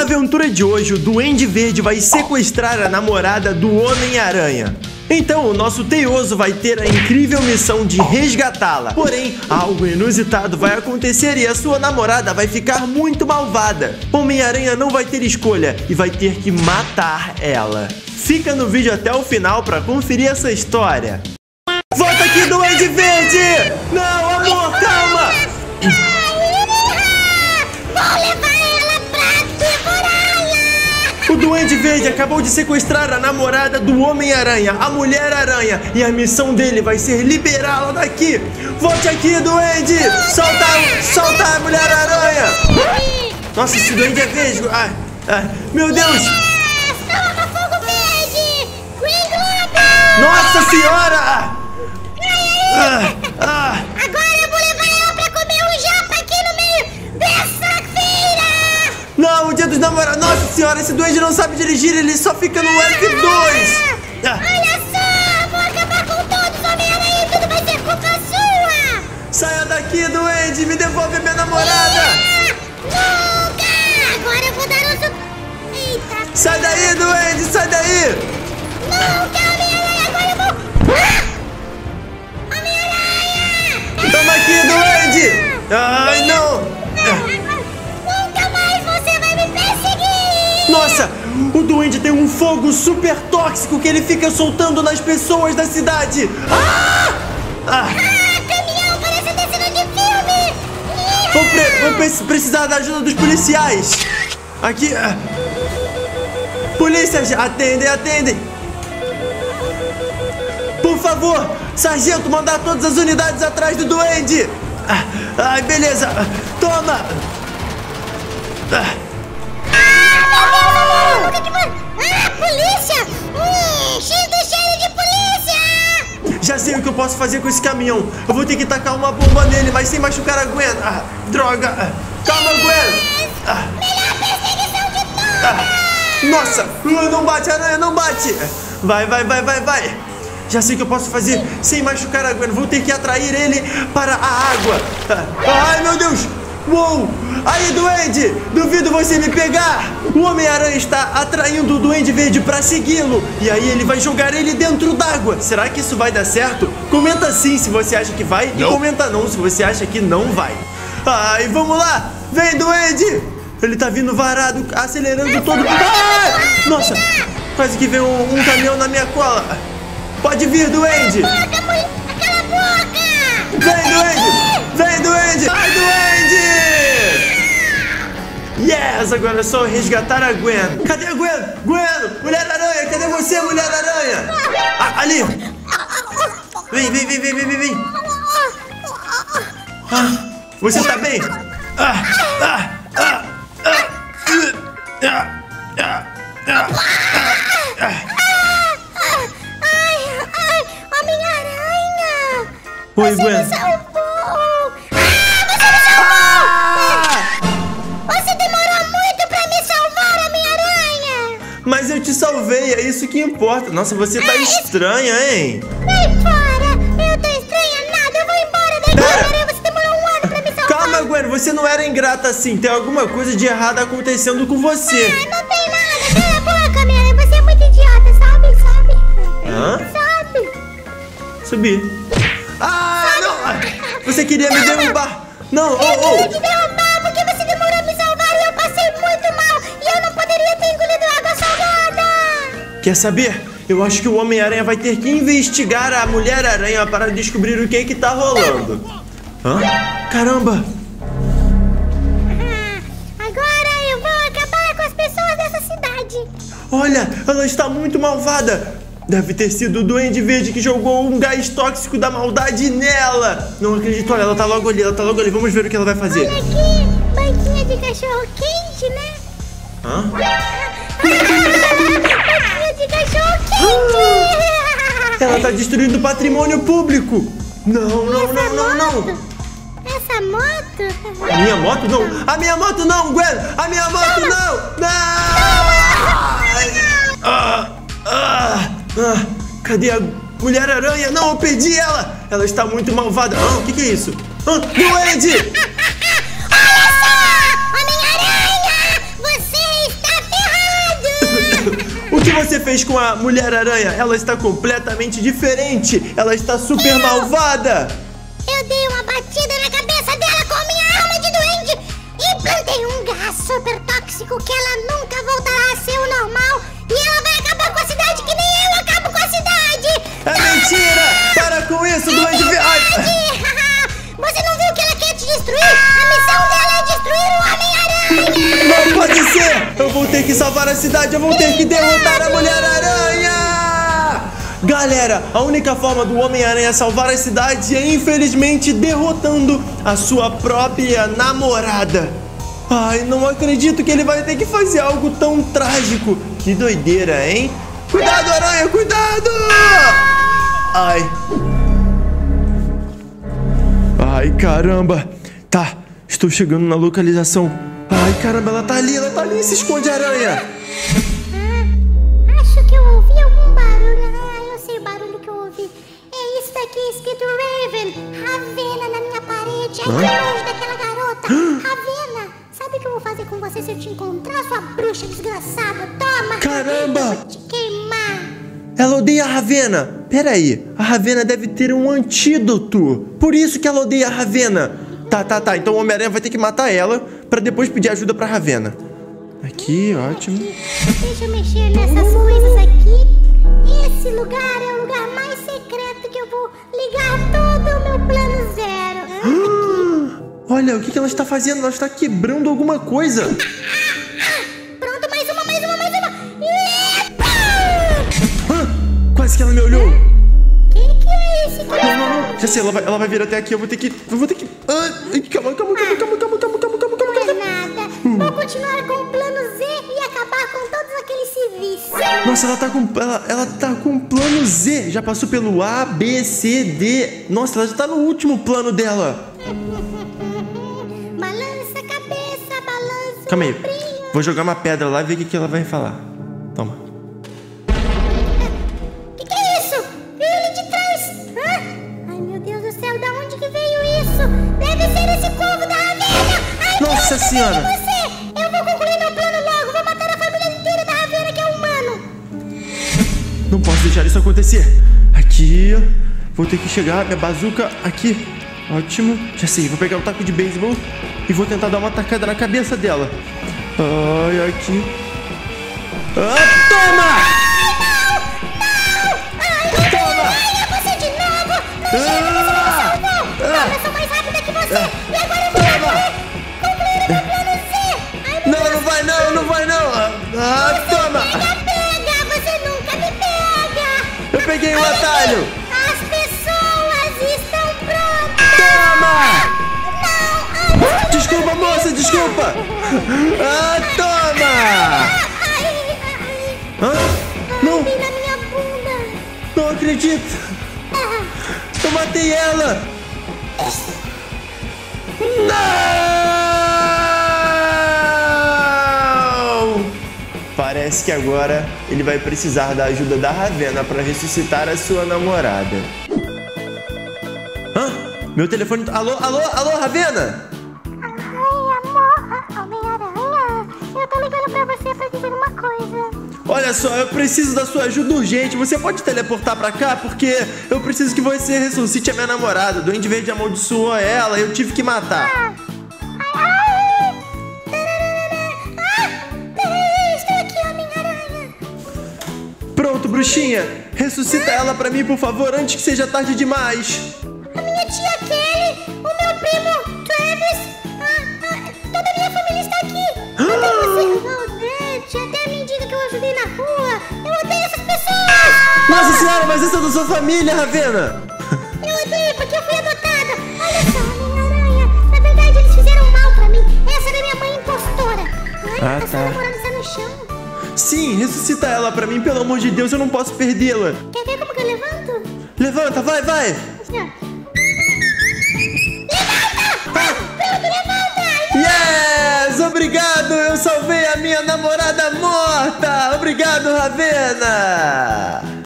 aventura de hoje, o Duende Verde vai sequestrar a namorada do Homem-Aranha. Então, o nosso teioso vai ter a incrível missão de resgatá-la. Porém, algo inusitado vai acontecer e a sua namorada vai ficar muito malvada. Homem-Aranha não vai ter escolha e vai ter que matar ela. Fica no vídeo até o final para conferir essa história. Volta aqui, Duende Verde! Não, amor, calma! Vou levar ela pra devorá-la! O Duende Verde acabou de sequestrar a namorada do Homem-Aranha, a Mulher-Aranha, e a missão dele vai ser liberá-la daqui. Volte aqui, Duende! Solta a Mulher-Aranha! Nossa, esse Duende é verde! Meu Deus! Toma fogo verde! Green Globe! Nossa Senhora! Agora eu vou levar ela pra comer um japa aqui no meio dessa feira! Não, o dia dos namorados! Nossa Senhora, esse Duende não sabe dirigir, ele só fica no F2! Olha só, vou acabar com todos, Homem-Aranha, e tudo vai ser culpa sua! Saia daqui, Duende! Me devolve a minha namorada! Nunca! Agora eu vou dar um... Eita! Sai daí, Duende! Sai daí! Nunca, Homem-Aranha! Agora eu vou... Homem-Aranha! Toma aqui, Duende! Ai, não! Nunca mais você vai me perseguir! Nossa! O Duende tem um fogo super tóxico que ele fica soltando nas pessoas da cidade! Caminhão, parece ter cena de filme! Vou precisar da ajuda dos policiais! Aqui... Polícia, atendem! Por favor, sargento, mandar todas as unidades atrás do Duende! Beleza! Toma! Polícia! Cheio de polícia! Já sei o que eu posso fazer com esse caminhão. Eu vou ter que tacar uma bomba nele, mas sem machucar a Gwen. Droga! Calma, Gwen! Melhor perseguição de todas! Nossa! Não bate, aranha, não bate! Vai! Já sei o que eu posso fazer sem machucar a Gwen. Vou ter que atrair ele para a água. Ai, meu Deus! Uou! Aí, Duende! Duvido você me pegar! O Homem-Aranha está atraindo o Duende Verde para segui-lo. E aí ele vai jogar ele dentro d'água. Será que isso vai dar certo? Comenta sim se você acha que vai. E comenta não se você acha que não vai. Ai, vamos lá! Vem, Duende! Ele tá vindo varado, acelerando todo... Nossa! Quase que veio um caminhão na minha cola. Pode vir, Duende! Cala a boca! Vem, Duende! Ai, Duende! Yes! Agora é só resgatar a Gwen. Cadê a Gwen? Gwen! Mulher-Aranha! Cadê você, Mulher-Aranha? Ali! Vem! Você tá bem? Homem-Aranha! Oi, Você Gwen. me salvou! Você me salvou! Você demorou muito pra me salvar, Homem-Aranha! Mas eu te salvei, é isso que importa. Nossa, você tá estranha, hein? Sai fora! Eu tô estranha nada! Eu vou embora daqui, Homem-Aranha! Você demorou um ano pra me salvar! Calma, Gwen, você não era ingrata assim. Tem alguma coisa de errado acontecendo com você. Não tem nada! Cala a boca, Homem-Aranha! Você é muito idiota, sabe? Sabe? Subi. Não! Você queria me derrubar. Não, Eu queria te derrubar porque você demorou a me salvar e eu passei muito mal. E eu não poderia ter engolido água salgada. Quer saber? Eu acho que o Homem-Aranha vai ter que investigar a Mulher-Aranha para descobrir o que tá rolando. Caramba! Agora eu vou acabar com as pessoas dessa cidade. Olha, ela está muito malvada. Deve ter sido o Duende Verde que jogou um gás tóxico da maldade nela. Não acredito, olha, ela tá logo ali. Vamos ver o que ela vai fazer. Olha aqui, banquinha de cachorro quente, né? Banquinha de cachorro quente. Ela tá destruindo o patrimônio público. Não. Essa moto? A minha moto não. A minha moto não, Gwen. A minha moto não. Cadê a Mulher-Aranha? Não, eu perdi ela. Ela está muito malvada. O que é isso? Duende! Olha só! Homem-Aranha! Você está você fez com a Mulher-Aranha? Ela está completamente diferente. Ela está super malvada. Eu dei uma batida na cabeça dela com a minha arma de duende e plantei um gás super tóxico que ela nunca voltará a ser o normal. E ela vai acabar com a cidade que nem eu acabo com a cidade. É mentira! Para com isso, duende verde! Você não viu que ela quer te destruir? A missão dela é destruir o Homem-Aranha! Não pode ser! Eu vou ter que salvar a cidade, eu vou ter que derrotar a Mulher-Aranha! Galera, a única forma do Homem-Aranha salvar a cidade é infelizmente derrotando a sua própria namorada. Ai, não acredito que ele vai ter que fazer algo tão trágico. Que doideira, hein? Cuidado, aranha, cuidado! Ai. Ai, caramba. Tá, estou chegando na localização. Ai, caramba, ela tá ali, se esconde, aranha. Acho que eu ouvi algum barulho. Eu sei o barulho que eu ouvi. É isso daqui, escrito Raven. Ravena na minha parede, aqui longe daquela garota. Ravena, sabe o que eu vou fazer com você se eu te encontrar, sua bruxa desgraçada? Toma! Caramba! Eu vou te queimar. Ela odeia a Ravena. Pera aí, a Ravena deve ter um antídoto. Por isso que ela odeia a Ravena. Tá. Então o Homem-Aranha vai ter que matar ela pra depois pedir ajuda pra Ravena. Aqui, ótimo. Deixa eu mexer nessas coisas aqui. Esse lugar é o lugar mais secreto que eu vou ligar todo o meu plano zero. Olha, o que ela está fazendo? Ela está quebrando alguma coisa. Pronto, mais uma. Quase que ela me olhou. Quem que é esse? Não. Já sei, ela vai vir até aqui. Eu vou ter que... Calma. Não é nada. Vou continuar com o plano Z e acabar com todos aqueles civis. Nossa, ela tá com o plano Z. Já passou pelo A, B, C, D. Nossa, ela já tá no último plano dela. Balança a cabeça, balança. Calma aí. Vou jogar uma pedra lá e ver o que ela vai falar. Toma. Que é isso? Veio ali de trás. Ai, meu Deus do céu, da onde que veio isso? Deve ser esse povo da Ravena. Ai, Nossa senhora. você. Eu vou concluir meu plano logo. Vou matar a família inteira da Ravena, que é humano. Não posso deixar isso acontecer. Aqui. Vou ter que chegar. Minha bazuca aqui. Ótimo. Já sei. Vou pegar o taco de beisebol e vou tentar dar uma tacada na cabeça dela. Ai, aqui. Toma! Toma! Você de novo. Eu sou mais rápida que você. E agora eu vou concluir o meu plano Z. Ai, meu Deus. Não vai não. Toma! Pega. Você nunca me pega. Eu peguei o atalho. As pessoas estão prontas. Toma! Não. Desculpa, moça, desculpa. Toma! Não. Na minha bunda. Não acredito. Eu matei ela. Não! Parece que agora ele vai precisar da ajuda da Ravena para ressuscitar a sua namorada. Meu telefone... Alô, Ravena? Ai, amor, Homem-Aranha. Eu tô ligando pra você pra dizer uma coisa. Olha só, eu preciso da sua ajuda urgente. Você pode teleportar pra cá? Porque eu preciso que você ressuscite a minha namorada. O Duende Verde amaldiçoou ela e eu tive que matar. Estou aqui, Homem-Aranha. Pronto, bruxinha. Ressuscita ela pra mim, por favor, antes que seja tarde demais. A minha tia Kelly, o meu primo Travis, toda a minha família está aqui. Até você, maldade, até a mendiga que eu ajudei na rua. Eu odeio essas pessoas. Nossa senhora, mas essa é da sua família, Ravena. Eu odeio porque eu fui adotada. Olha só, Homem-Aranha, na verdade eles fizeram mal pra mim. Essa era minha mãe impostora. Ai, a sua namorada está no chão. Sim, ressuscita ela pra mim, pelo amor de Deus, eu não posso perdê-la. Quer ver como que eu levanto? Levanta, vai. Assim, ó. Yes! Obrigado! Eu salvei a minha namorada morta! Obrigado, Ravena!